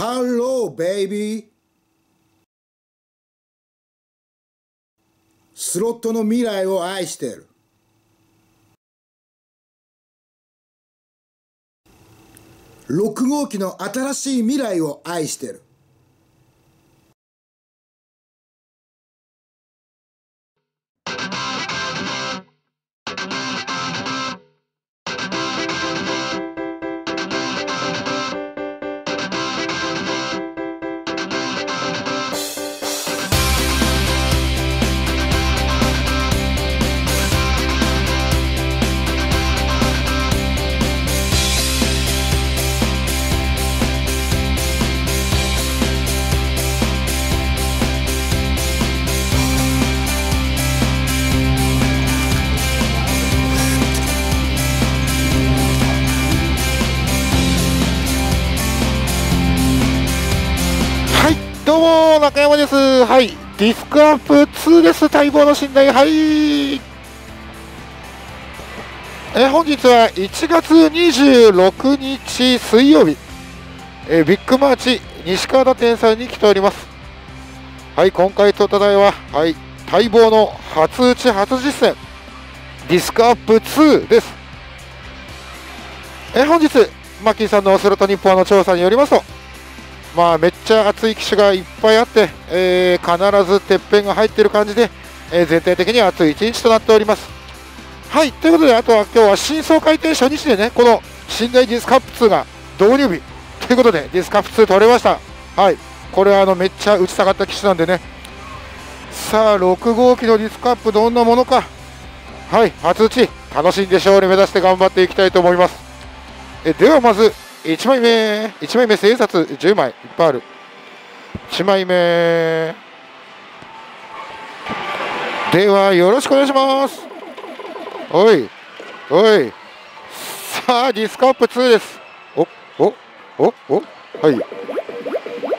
ハローベイビー。スロットの未来を愛してる。6号機の新しい未来を愛してる。 どうも中山です。はい、ディスクアップ2です。待望の信頼。はい。本日は1月26日水曜日、ビッグマーチ西川田店さんに来ております。はい、今回とった題は、はい、待望の初打ち初実践ディスクアップ2です。本日マッキーさんのスロット日報の調査によりますと、めっちゃ熱い機種がいっぱいあって、必ずてっぺんが入っている感じで、全体的に熱い一日となっております。はい、ということで、あとは今日は新装開店初日でね、この寝台ディスクアップ2が導入日ということで、ディスクアップ2取れました。はい、これはめっちゃ打ちたかった機種なんでね。さあ、6号機のディスクアップどんなものか、はい、初打ち、楽しんで勝利目指して頑張っていきたいと思います。ではまず、1枚目千円札10枚いっぱいある。1枚目ではよろしくお願いします。おいさあディスクアップ2です。はい、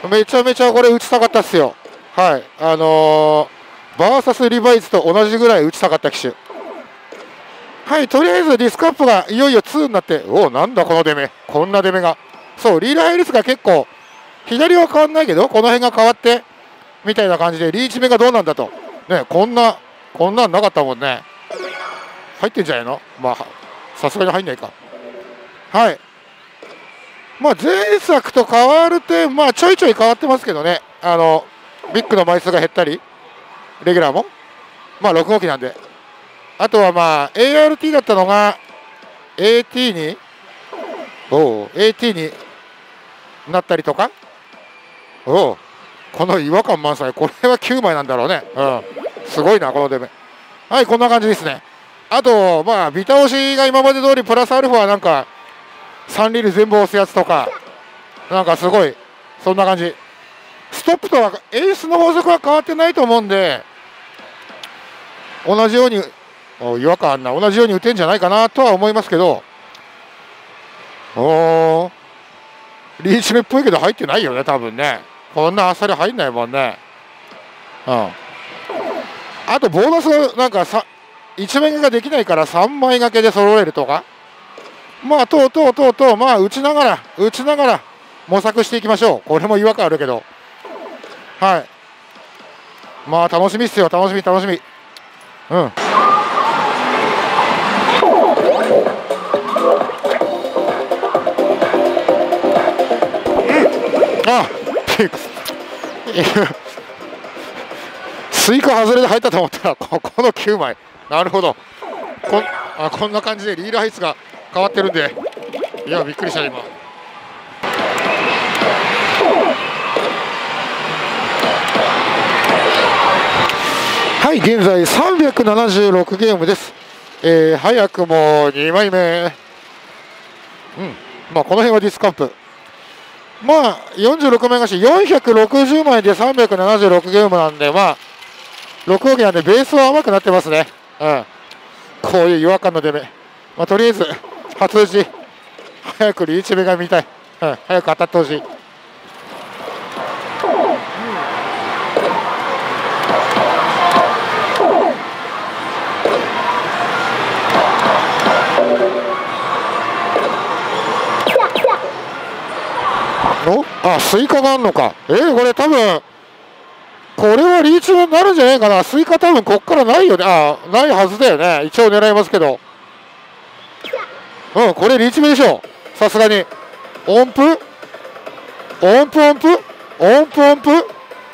めちゃめちゃこれ打ちたかったっすよ。はい、バーサスリバイズと同じぐらい打ちたかった機種。はい、とりあえずディスクアップがいよいよ2になって、なんだこの出目、こんな出目が、そう、リーダーヘルスが結構、左は変わんないけど、この辺が変わって、みたいな感じで、リーチ目がどうなんだと、ね、こんなんなかったもんね。入ってんじゃないの？さすがに入んないか。はい。前作と変わる点、ちょいちょい変わってますけどね、ビッグの枚数が減ったり、レギュラーも、6号機なんで。あとはART だったのが AT になったりとか、この違和感満載、これは9枚なんだろうね。すごいなこの出目。はい、こんな感じですね。あとビタ押しが今まで通りプラスアルファなんか3リル全部押すやつとか、なんかすごいそんな感じ。ストップとはエースの法則は変わってないと思うんで、同じように違和感あんな、同じように打てんじゃないかなとは思いますけど、リーチ目っぽいけど入ってないよね多分ね。こんなあっさり入んないもんね。あとボーナスなんか1枚掛けができないから3枚掛けで揃えるとか、打ちながら模索していきましょう。これも違和感あるけど、はい、楽しみっすよ。楽しみ。スイカ外れで入ったと思ったらこの9枚。なるほど。こんな感じでリール配置が変わってるんで、いやびっくりした今。はい、現在376ゲームです。早くも2枚目。この辺はディスクアップ。46枚貸し460枚で376ゲームなんで、6号機なんでベースは甘くなってますね。こういう違和感の出目。とりあえず初打ち早くリーチ目が見たい。早く当たってほしい。 あ、スイカがあんのか。これ多分これはリーチになるんじゃないかな。スイカ多分こっからないよね。ないはずだよね。一応狙いますけど、これリーチ目でしょ、さすがに。音符音符音符音符音符、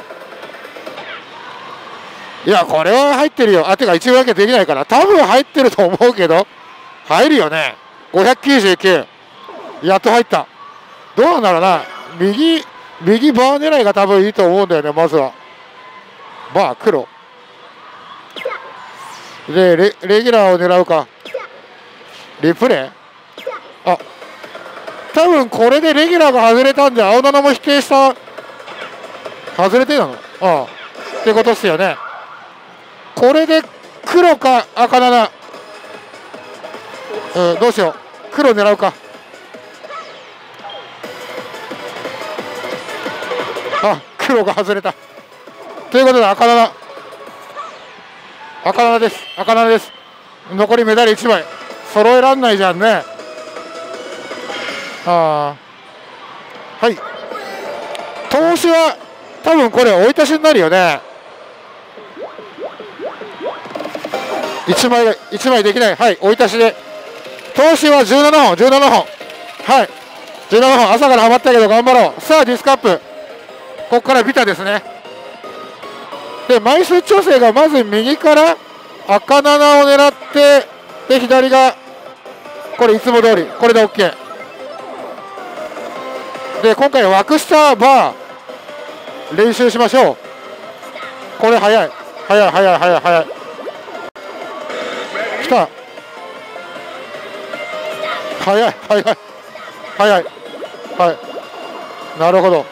いやこれは入ってるよ。てか一応だけできないから多分入ってると思うけど、入るよね。599、やっと入った。どうなんだろうな。右バー狙いが多分いいと思うんだよね。まずはバー黒でレギュラーを狙うか。リプレイ、多分これでレギュラーが外れたんで、青7も否定した。外れてなのってことっすよね。これで黒か赤7、どうしよう。黒狙うか。黒が外れたということで赤7です。赤7です。残りメダル1枚揃えらんないじゃんね。はい、投資は多分これ追い足しになるよね。1枚できない。追い足しで投資は17本。17本。朝からハマったけど頑張ろう。さあディスカップ、ここからビタですね。で枚数調整がまず右から赤7を狙って、で左がこれいつも通りこれで OK で、今回枠下バー練習しましょう。これ早い。来た。早い。なるほど。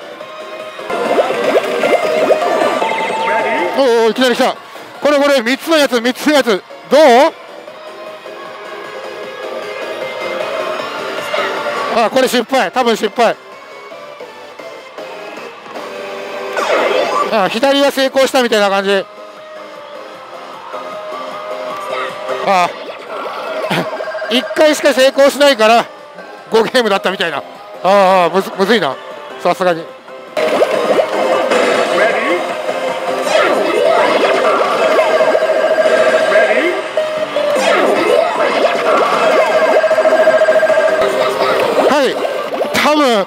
いきなり来た。これ3つのやつどう。これ失敗、多分失敗。左は成功したみたいな感じ。1回しか成功しないから5ゲームだったみたいな。むずいな、さすがに。多分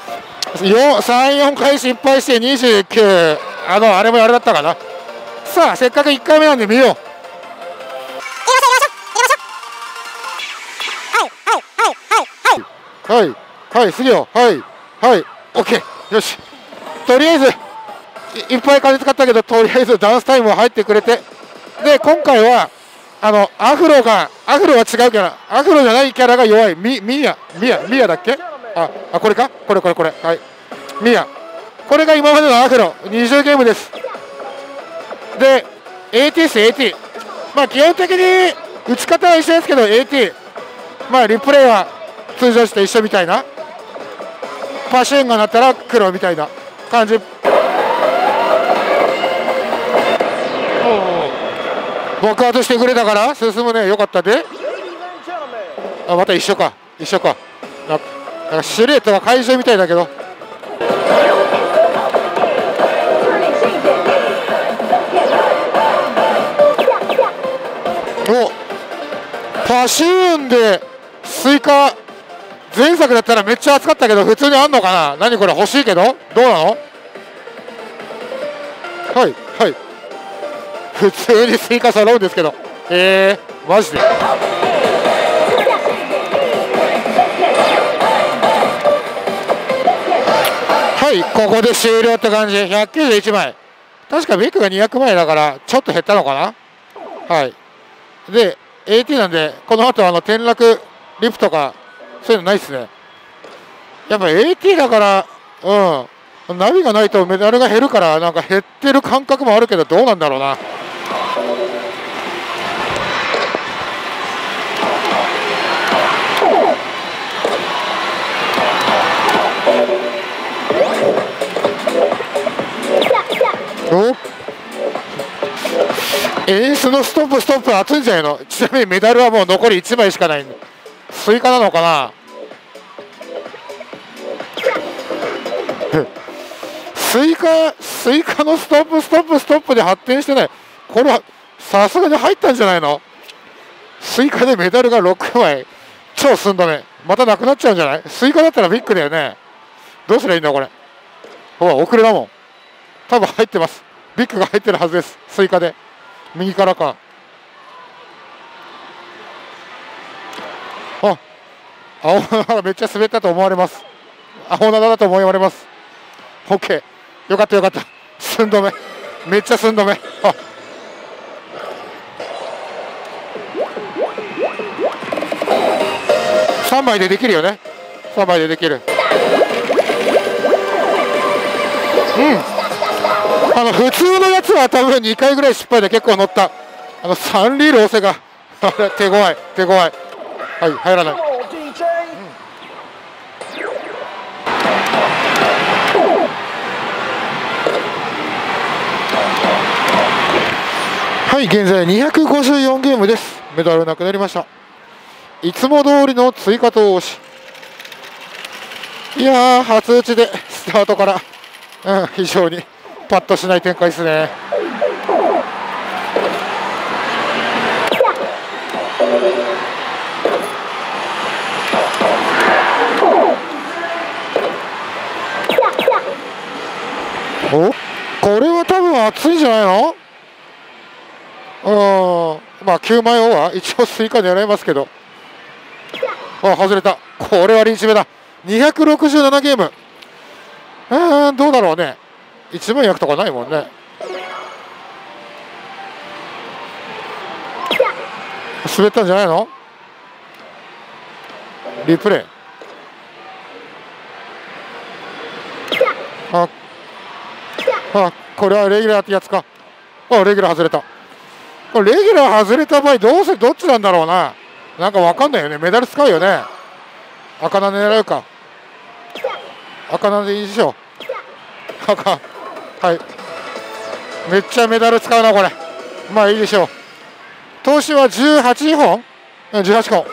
3、4回失敗して29、あれもあれだったかな。さあせっかく1回目なんで見よう。すぎよ。OK、よし。とりあえずいっぱい金使ったけど、とりあえずダンスタイムは入ってくれて、で今回はアフロは違うキャラ、アフロじゃないキャラが弱い。ミヤだっけ。これか、これミヤ、これが今までのアフロ20ゲームです。で AT っす。 AT、 基本的に打ち方は一緒ですけど AT、 リプレイは通常時と一緒みたいな。パシューンが鳴ったら黒みたいな感じ。爆発してくれたから進むね。よかったで。また一緒か。なんかシルエットが怪獣みたいだけど。パシューンでスイカ、前作だったらめっちゃ熱かったけど普通にあんのかな。何これ、欲しいけどどうなの。普通にスイカ揃うんですけど、マジで。ここで終了って感じ。191枚。確かビッグが200枚だからちょっと減ったのかな。で AT なんで、この後転落リプとかそういうのないっすね。やっぱ AT だからナビがないとメダルが減るから、なんか減ってる感覚もあるけど、どうなんだろうな。エースのストップ熱いんじゃないの。ちなみにメダルはもう残り1枚しかないんで、スイカなのかな。 スイカのストップで発展してない。これはさすがに入ったんじゃないの。スイカでメダルが6枚、超寸止め、またなくなっちゃうんじゃない。スイカだったらビッグだよね。どうすりゃいいんだこれ。ほら遅れだもん。多分入ってます。ビッグが入ってるはずです。スイカで右からか。あ、青菜がめっちゃ滑ったと思われます。青菜だと思われます。 OK、 よかったよかった。寸止め、めっちゃ寸止め。あ、3枚でできるよね。3枚でできる。普通のやつは多分2回ぐらい失敗で結構乗った。3リール押せがあれ手強い。はい、入らない。はい、現在254ゲームです。メダルなくなりました。いつも通りの追加投押し。いやー、初打ちでスタートから、非常にパッとしない展開ですね。お、これは多分熱いんじゃないの。まあ9枚オーバー、一応スイカ狙いますけど。あ、外れた。これはリーチ目だ。267ゲーム。どうだろうね。1万役とかないもんね。滑ったんじゃないの。リプレイ。これはレギュラーってやつか。レギュラー外れた。これレギュラー外れた場合どっちなんだろうな。なんかわかんないよね。メダル使うよね。赤なで狙うか。赤なでいいでしょ。赤。はい。めっちゃメダル使うなこれ。まあいいでしょう。投資は18本、18個。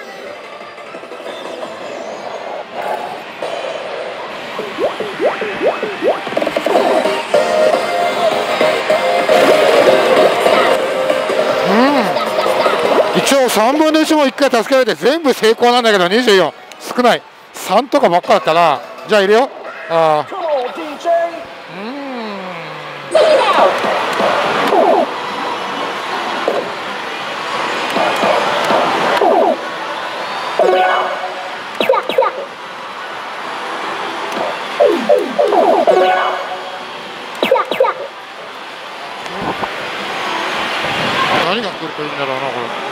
一応3分の1も1回助けられて全部成功なんだけど24少ない。3とかばっかだったな。じゃあ入れよう。何が来るといいんだろうなこれ。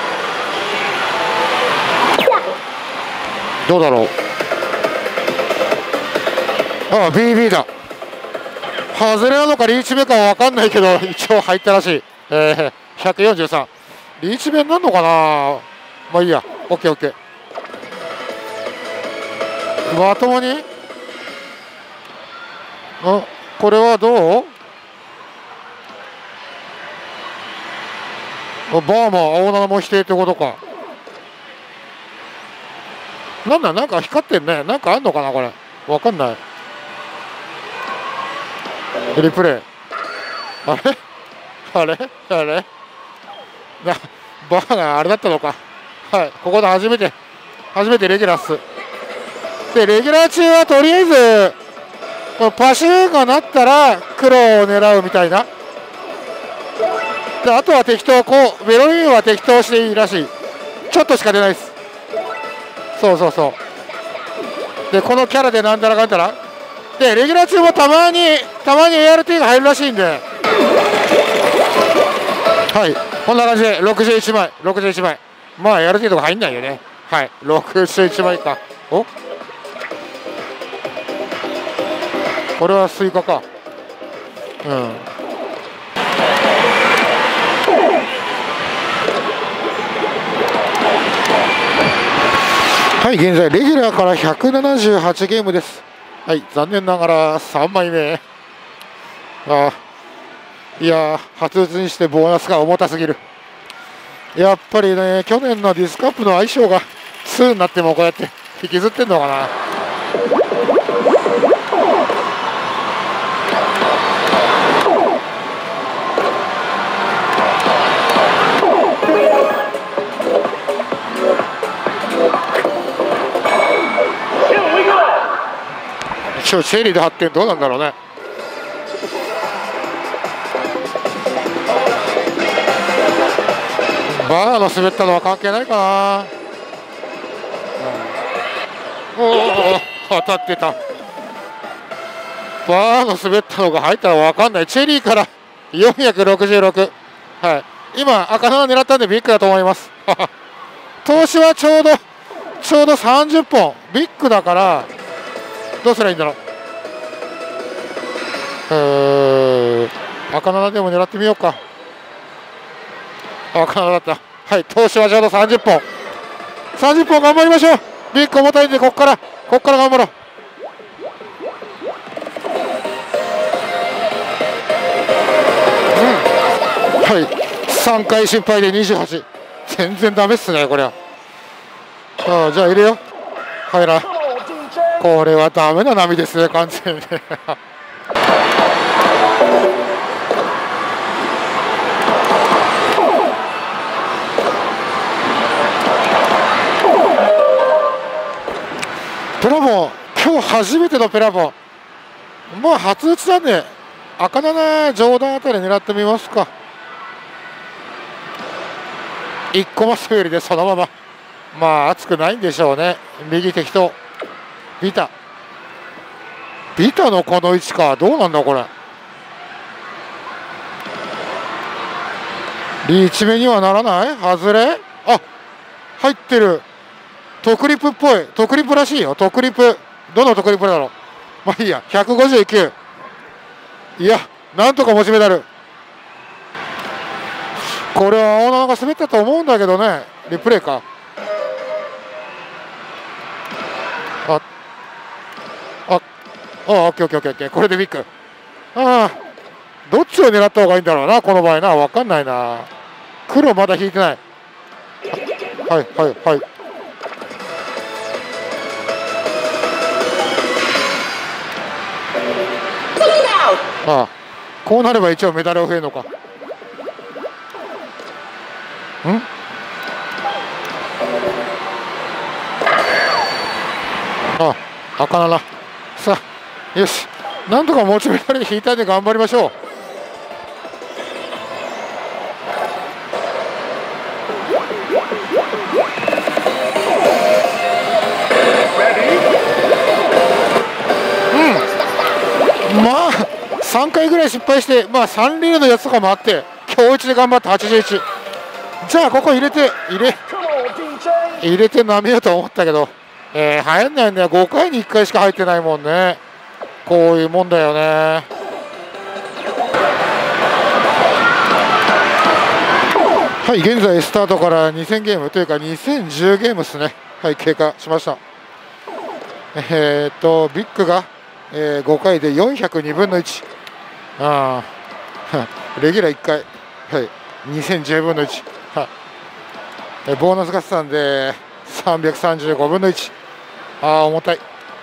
どうだろう。BB だ。外れなのかリーチ目かは分かんないけど一応入ったらしい。143リーチ目になるのかな。まあいいや。 OKOK。 まともにこれはどう。バーも青菜も否定ってことか。なんか光ってんね。なんかあんのかなこれ。わかんない。リプレイ。あれバーがあれだったのか。はい、ここで初めてレギュラーっす。でレギュラー中はとりあえずパシューがなったら黒を狙うみたいな。であとは適当、メロインは適当していいらしい。ちょっとしか出ないです。そうでこのキャラでなんたらかんたらでレギュラー中もたまに ART が入るらしいんで、はい、こんな感じで61枚。まあ ART とか入んないよね。はい、61枚か。これはスイカか。はい、現在レギュラーから178ゲームです。はい、残念ながら3枚目。いやー、初打ちにしてボーナスが重たすぎる。やっぱりね、去年のディスカップの相性が2になってもこうやって引きずってんのかな。 チェリーで8点、どうなんだろうね。バーの滑ったのは関係ないかな。おお、当たってた。バーの滑ったのが入ったら分かんない。チェリーから466。はい、今赤7狙ったんでビッグだと思います。投資はちょうど30本ビッグだからどうすればいいんだろう。赤7でも狙ってみようか。赤7だった。はい、投資はちょうど30本頑張りましょう。ビッグ重たいんでこっから頑張ろう。はい、3回失敗で28。全然ダメっすねこれは。じゃあ入れよう。入らん。これはダメな波ですね完全に。ペラボン、今日初めてのペラボン。まあ初打ちなんで赤7上段あたり狙ってみますか。1個マスよりでそのまま。まあ熱くないんでしょうね。右適当。ビタのこの位置か。どうなんだこれ。リーチ目にはならない。外れ。あ、入ってる。トクリプっぽい。トクリプらしいよ。トクリプ。どのトクリプだろう。まあいいや。159。いや、なんとか持ちメダル。これは青菜が滑ったと思うんだけどね。リプレイか。オッケー。これでビッグ。どっちを狙った方がいいんだろうな、この場合な。分かんないな。黒まだ引いてない。はい。こうなれば一応メダルを増えるのか。赤7。さあ、よし。なんとかモチベーションで引いたいんで頑張りましょう。まあ3回ぐらい失敗して、まあ3リードのやつとかもあって、今日一で頑張って81。じゃあここ入れて舐めようと思ったけど、入んないんだよ。5回に1回しか入ってないもんね。こういうもんだよね。はい、現在スタートから2000ゲームというか2010ゲームですね。はい、経過しました。ビッグが、5回で402分の1。レギュラー1回。はい、2010分の1。ボーナス合算で335分の1。重たい。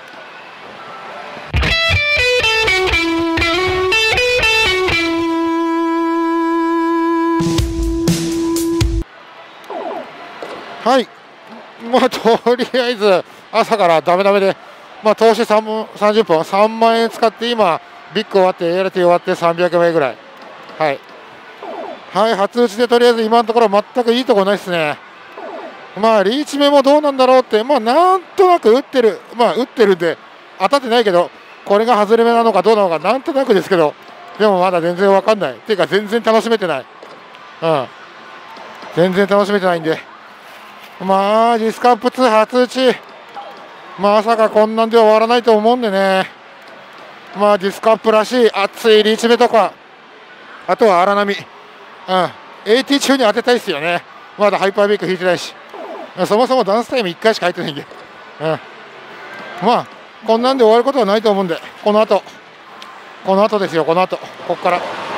はい、まあとりあえず朝からダメで、まあ投資30分3万円使って今ビッグ終わって ALT 終わって300名ぐらい。はい、初打ちでとりあえず今のところ全くいいとこないですね。まあリーチ目もどうなんだろうって、まあなんとなく打ってるんで当たってないけど、これが外れ目なのかどうなのかなんとなくですけど、でもまだ全然分かんないっていうか全然楽しめてない。全然楽しめてないんで、まあディスカップ2初打ち、まさかこんなんで終わらないと思うんでね。まあディスカップらしい熱いリーチ目とか、あとは荒波、AT 中に当てたいですよね。まだハイパービッグ引いてないし、そもそもダンスタイム1回しか入ってないんで、まあこんなんで終わることはないと思うんで、この後ですよ。こっから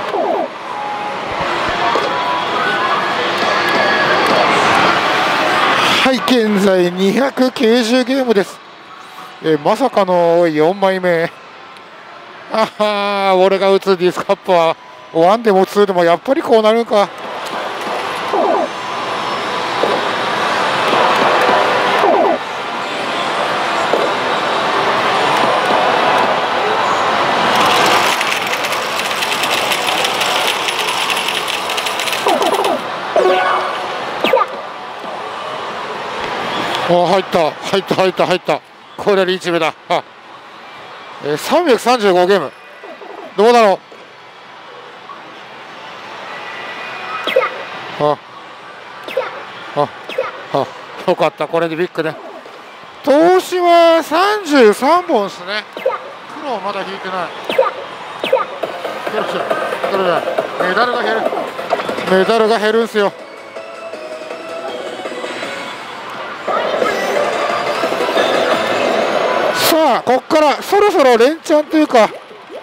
はい、現在290ゲームです。まさかの4枚目。俺が打つディスカップは1でも2でもやっぱりこうなるか。 お、入ったこれリーチ目だ。335ゲームどうだろう。よかった、これでビッグね。投資は33本ですね。黒まだ引いてない。メダルが減るんすよ。さあ、こっからそろそろ連チャンというか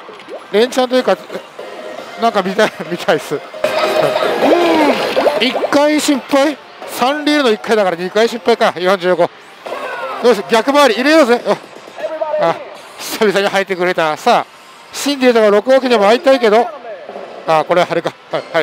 なんか見たいっす。1回失敗、3リールの1回だから2回失敗か。45。よし、逆回り入れようぜ。久々に入ってくれた。さあ、シンディとか6号機でも会いたいけど、これはあれか。はい。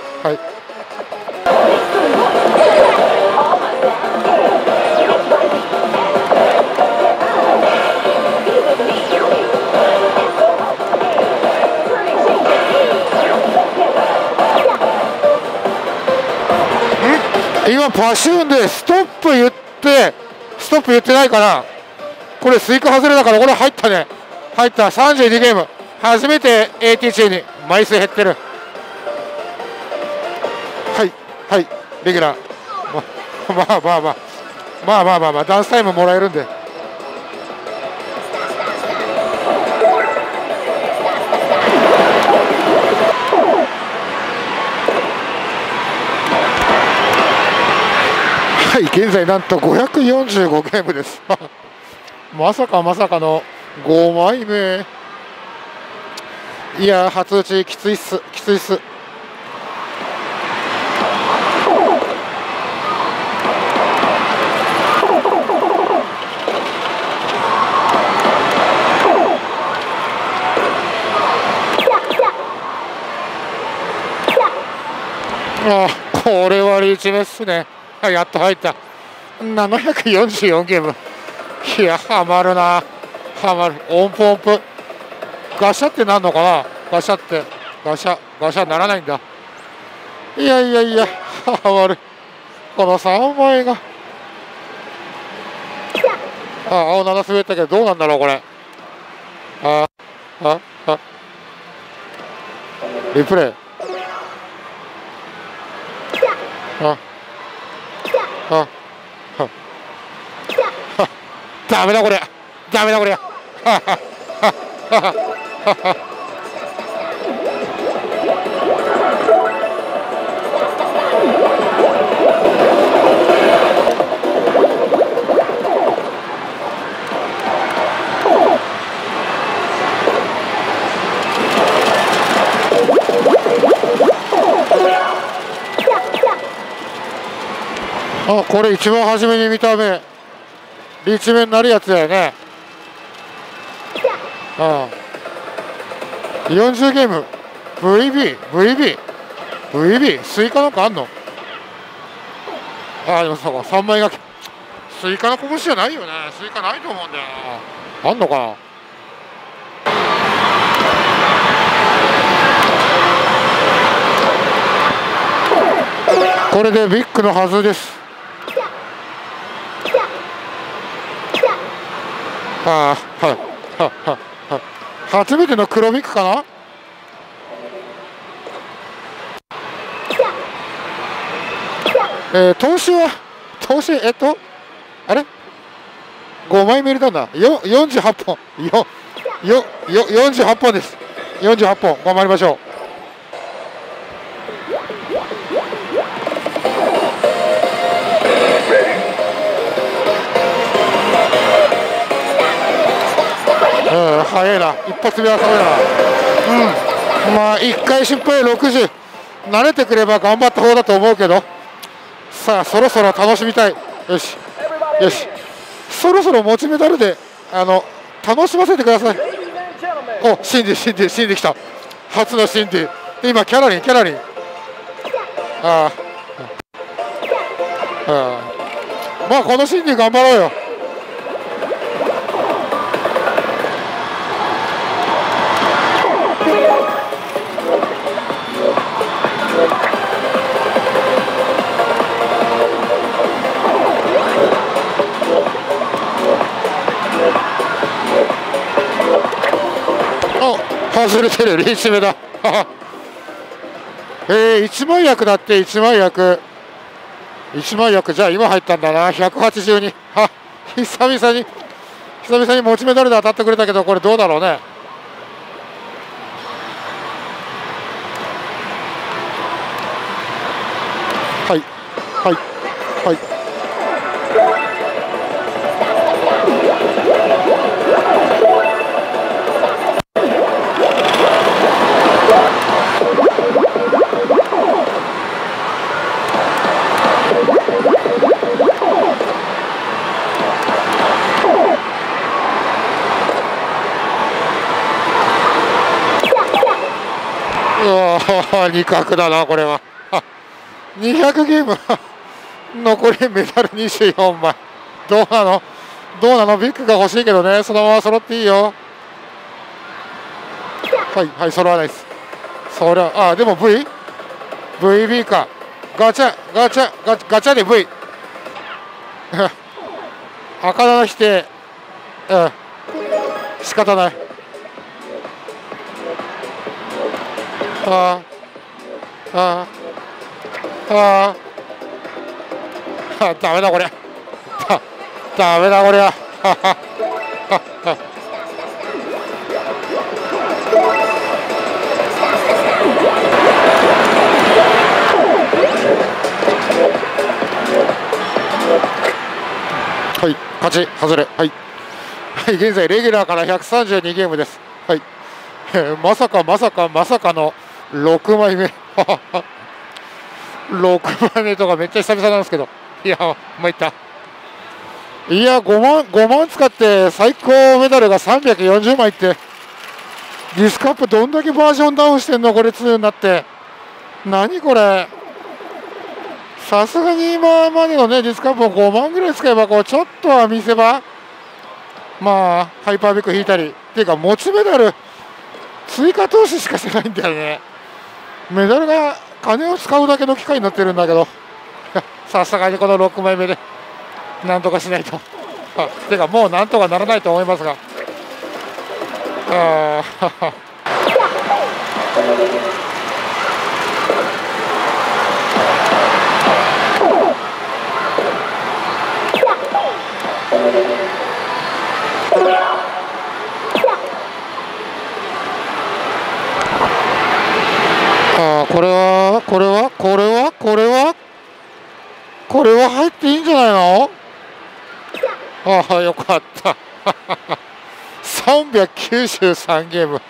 今パシューンでストップ言ってないかな。これスイカ外れだから、これ入ったね。32ゲーム初めて AT 中に枚数減ってる。はいレギュラー。まあダンスタイムもらえるんで。はい、現在なんと545ゲームですまさかの5枚目。いや、初打ちきついっす。これはリーチ目っすね。やっと入った。744ゲーム。いや、ハマる。音符ガシャってなんのかな。ガシャならないんだ。いやハマる。この3枚が青7滑ったけど、どうなんだろうこれ。リプレイ。ダメだこれ。これ一番初めに見た目リーチ目になるやつだよね。40ゲーム VB スイカなんかあんの。でもそうか、3枚がスイカの拳じゃないよね。スイカないと思うんだよな。あんのかな。これでビッグのはずです。初めての黒ビッグかな。投資あれ5枚目入れたんだ。48本48本です。48本頑張りましょう。早いな。一発目は早いな。まあ1回失敗60。慣れてくれば頑張った方だと思うけど、さあそろそろ楽しみたい。よしそろそろ持ちメダルで楽しませてください。シンディ来た。初のシンディ。今キャラリンまあこのシンディ頑張ろうよ。 外れてる、リーチ目だ。1枚役だって、1枚役。1枚役、じゃあ今入ったんだな、182。久々に持ちメダルで当たってくれたけど、これどうだろうね。はいはいはい。2角だな、これは。200ゲーム残りメダル24枚。どうなのビッグが欲しいけどね、そのまま揃っていいよ。はい、揃わないです。それは、でも VB か。ガチャで V。赤だな否定。仕方ない。ダメだこれ。ダメだこれは。はい、勝ち外れ。はい、現在レギュラーから132ゲームです。はい、まさかの6枚目。6枚目とかめっちゃ久々なんですけど、いや、参った。いや、5万使って最高メダルが340枚って、ディスカップどんだけバージョンダウンしてんのこれ2になって。何これ。さすがに今までのね、ディスカップを5万ぐらい使えば、こう、ちょっとは見せ場、まあ、ハイパービッグ引いたり、っていうか、持ちメダル、追加投資しかしてないんだよね。メダルが金を使うだけの機会になってるんだけど、さすがにこの6枚目でなんとかしないと。てかもうなんとかならないと思いますが、これは入っていいんじゃないの。よかった。393ゲーム。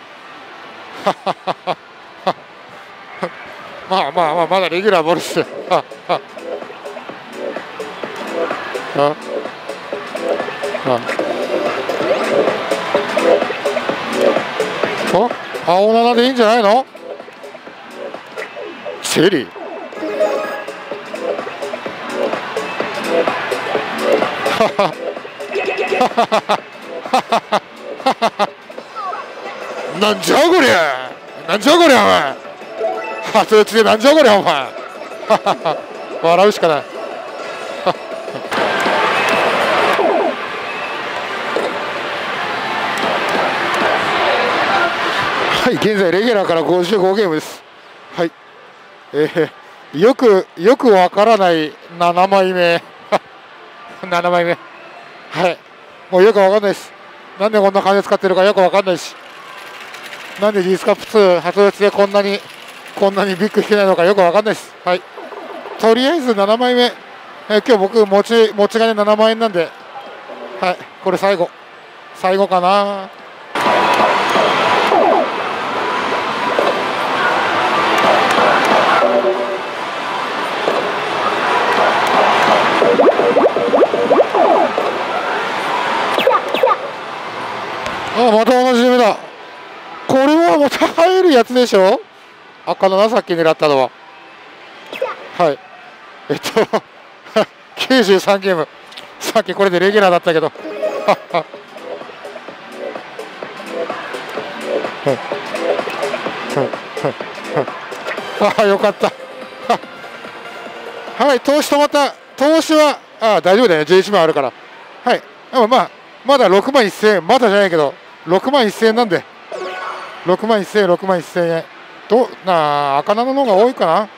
まだレギュラーボルス。青7でいいんじゃないの。チェリー。なんじゃこりゃ、お前。初打ちでなんじゃこりゃ、お前。笑うしかない。はい、現在レギュラーから55ゲームです。はい、よくわからない7枚目。7枚目。はい、もうよくわかんないです。なんでこんな金使ってるかよくわかんないし、なんでディスカップ2初打ちでこんなにビッグ引けないのかよくわかんないです。はい、とりあえず7枚目。今日僕持ち金7万円なんで、はい、これ最後かな。また同じ夢だ。これはまた入るやつでしょ。赤のさっき狙ったのは。はい、93ゲーム。さっきこれでレギュラーだったけど。よかった。はい、投資止まった。投資は大丈夫だよね。11万あるから。はい、でもまだ6万1000円、まだじゃないけど6万1000円なんで、 6万1000円、6万1000円。赤菜の方が多いかな。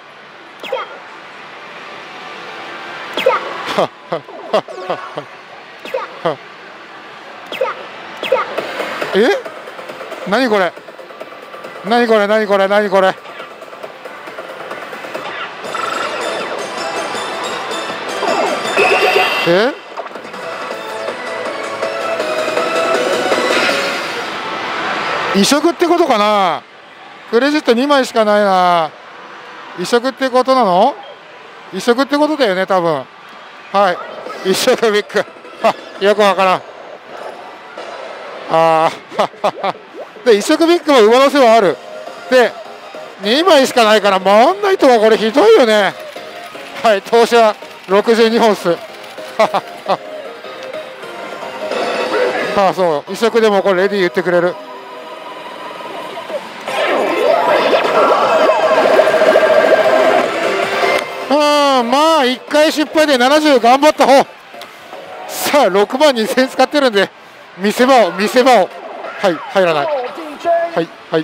え？何これ？何これ？何これ？何これ？え？移植ってことかな。クレジット2枚しかないな。移植ってことなの？移植ってことだよね、多分。はい、移植ビッグ。よくわからん。で、移植ビッグも上乗せはある。で、2枚しかないから回んないとはこれひどいよね。はい、投資は62本数。そう、移植でもこれレディー言ってくれる。まあ1回失敗で70頑張った方。さあ6万2000使ってるんで見せ場を。はい、入らない。はいはい。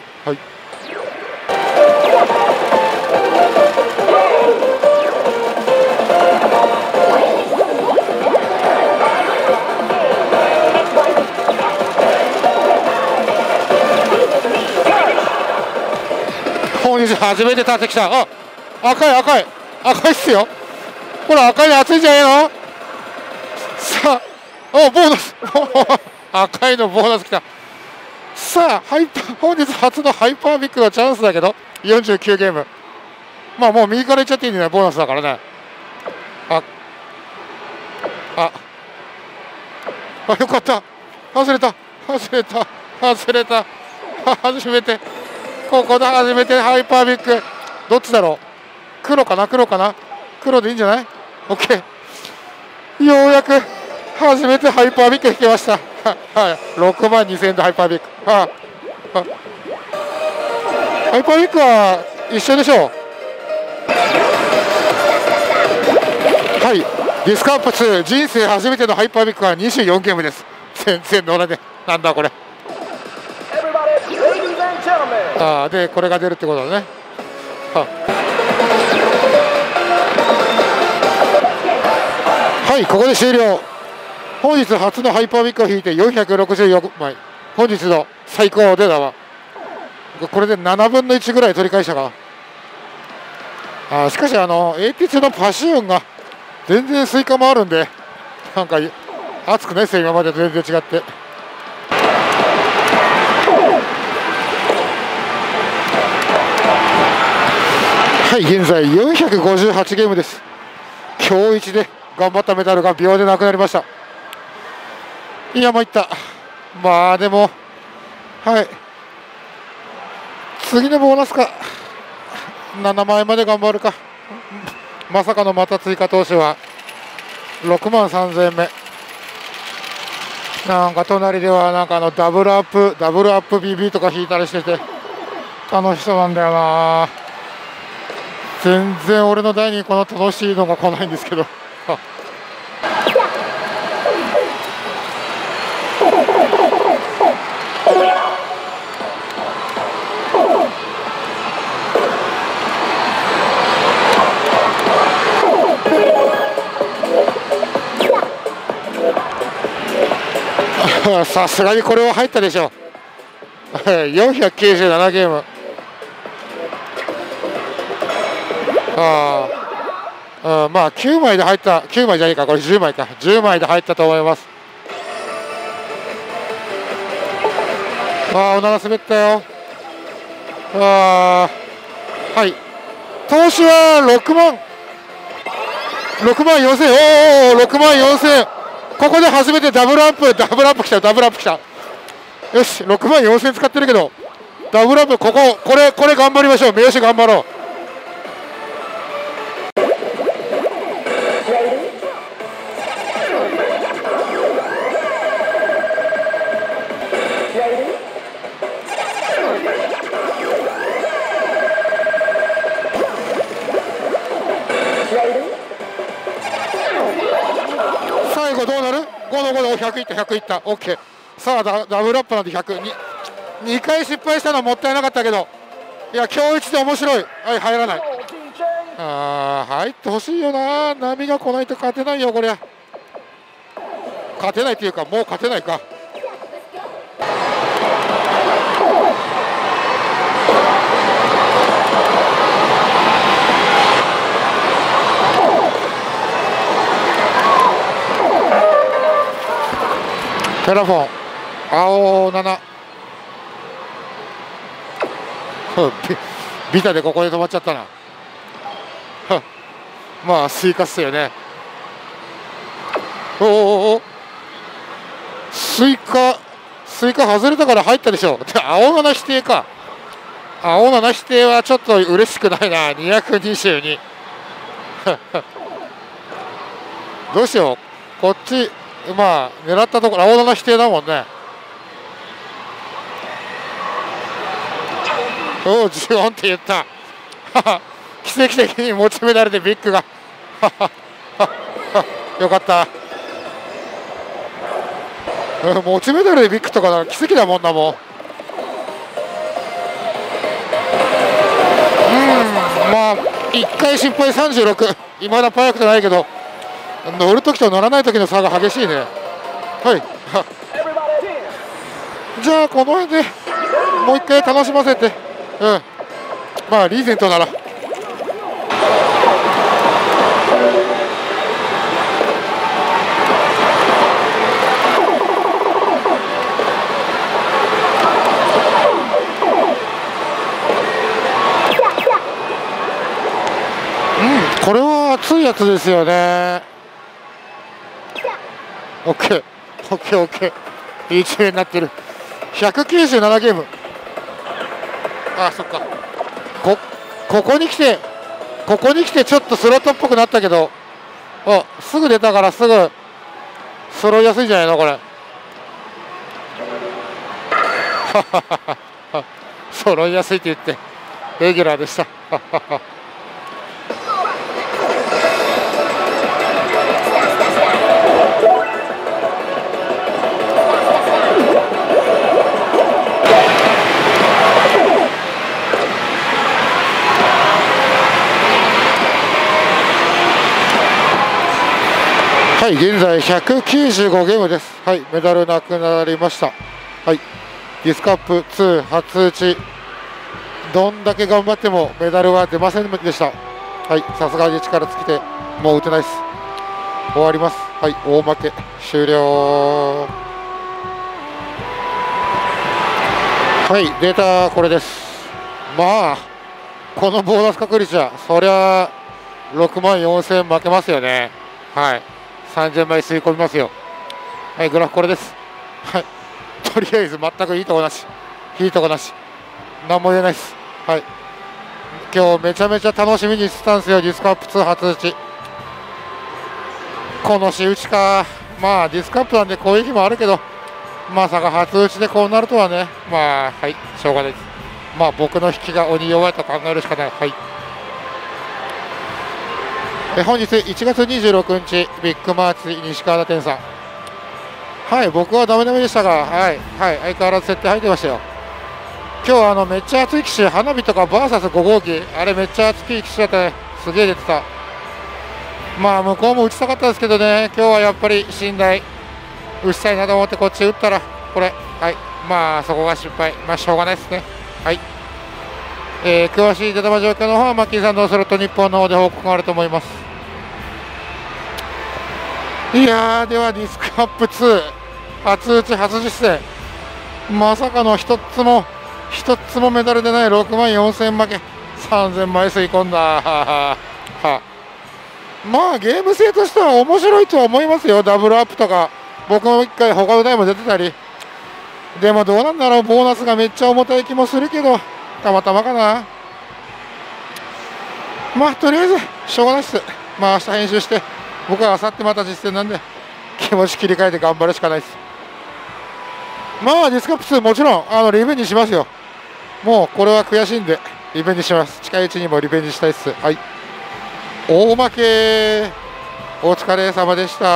本日初めて立ってきた。赤いっすよ。ほら赤いの熱いんじゃないの。さあ、ボーナス赤いのボーナスきた。さあ本日初のハイパービッグのチャンスだけど49ゲーム。まあもう右からいっちゃっていいんじゃない、ボーナスだからね。よかった。外れた。初めてここで初めてハイパービッグ。どっちだろう。黒かな。黒でいいんじゃない。 OK。 ようやく初めてハイパービッグ引きました。6万2000円でハイパービッグ。ハイパービッグは一緒でしょう。はい、ディスカップ2人生初めてのハイパービッグは24ゲームです。全然乗らねえ。なんだこれ。でこれが出るってことだね。はい、ここで終了。本日初のハイパービッグを引いて464枚。本日の最高出だわ。これで7分の1ぐらい取り返したか。しかしAT2 のパシューンが全然スイカもあるんで、なんか熱くないですよ、今までと全然違って。はい、現在458ゲームです。今日一で頑張ったメダルが秒でなくなりました。いや、参った。まあでも、はい、次のボーナスか7万円まで頑張るか。まさかのまた追加投資は6万3000円目。なんか隣ではなんかダブルアップ BB とか引いたりしてて楽しそうなんだよな。全然俺の台にこの楽しいのが来ないんですけど。さすがにこれは入ったでしょう。497ゲーム。まあ9枚で入った。9枚じゃないか、これ10枚か。10枚で入ったと思います。おなら滑ったよ。はい、投資は6万4000。6万4000。ここで初めてダブルアップきた。よし、6万4000使ってるけどダブルアップ。これ頑張りましょう。名刺頑張ろう。最後どうなる。5の5で100いった。 OK。さあダブルアップなんで100に。 2回失敗したのはもったいなかったけど、いや今日一で面白い。はい、入らない。入ってほしいよな。波が来ないと勝てないよこりゃ。勝てないっていうかもう勝てないか。テラフォン青7ビタでここで止まっちゃったな。まあスイカっすよね。おスイカ外れたから入ったでしょ。青7否定か。青7否定はちょっと嬉しくないな。222 どうしよう。こっちまあ狙ったところ青7否定だもんね。おお14って言った奇跡的に持ちメダルでビッグがよかった。持ちメダルでビッグとか奇跡だもんなもん。まあ1回失敗36。いまだパーフェクトないけど乗るときと乗らないときの差が激しいね。はいじゃあこの辺でもう一回楽しませて、まあリーゼントならこれは熱いやつですよね。オッケーいい中になってる。197ゲーム。あ、そっか。ここに来てちょっとスロットっぽくなったけど、すぐ出たからすぐ揃いやすいんじゃないのこれ。揃いやすいって言ってレギュラーでしたはい、現在195ゲームです。はい、メダルなくなりました。はい、ディスカップ2初打ち、どんだけ頑張ってもメダルは出ませんでした。はい、さすがに力尽きてもう打てないです。終わります。はい、大負け終了。はい、データこれです。まあこのボーナス確率はそりゃ6万4000負けますよね。はい、3000枚吸い込みますよ。はい、グラフこれです。はい、とりあえず全くいいとこなし、いいとこなし、何も言えないです。はい、今日めちゃめちゃ楽しみにしてたんですよ。ディスカップ2初打ち、この仕打ちか。まあディスカップなんでこういう日もあるけど、まさか初打ちでこうなるとはね。まあはい、しょうがないです。まあ僕の引きが鬼弱いと考えるしかない。はい、本日1月26日ビッグマーチ西川田店さん。はい、僕はダメダメでしたが、相変わらず設定入ってましたよ。今日めっちゃ熱い機種、花火とか VS5 号機、あれめっちゃ熱い機種だったね。すげえ出てた。まあ向こうも打ちたかったですけどね、今日はやっぱり信頼打ちたいなと思ってこっち打ったらこれ、はい、まあそこが失敗、まあしょうがないですね。はい、詳しい出玉状況の方はマッキーさんのスロット日本の方で報告があると思います。いやー、ではディスクアップ2初打ち初実戦、まさかの一つもメダルでない6万4000負け、3000枚吸い込んだまあゲーム性としては面白いとは思いますよ。ダブルアップとか僕も1回他の台も出てたり。でもどうなんだろう、ボーナスがめっちゃ重たい気もするけど、たまたまかな。まあとりあえずしょうがないっす。まあ明日編集して僕は明後日また実践なんで気持ち切り替えて頑張るしかないです。まあディスカップ2もちろんリベンジしますよ。もうこれは悔しいんでリベンジします。近いうちにもリベンジしたいです。はい、大負けお疲れ様でした。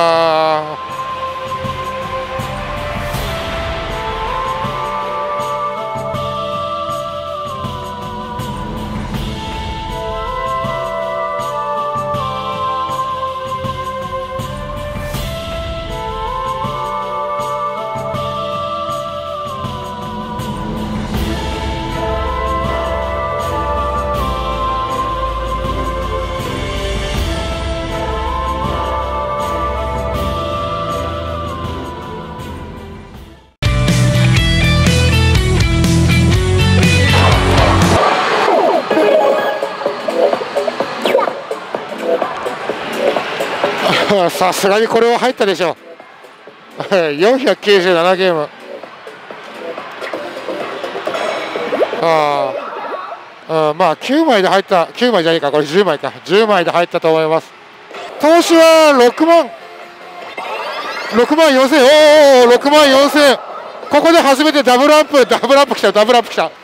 さすがにこれは入ったでしょう。497ゲーム。まあ9枚で入った、9枚じゃないか、これ10枚か、10枚で入ったと思います。投資は6万4000、6万4000、ここで初めてダブルアップ来た、ダブルアップ来た。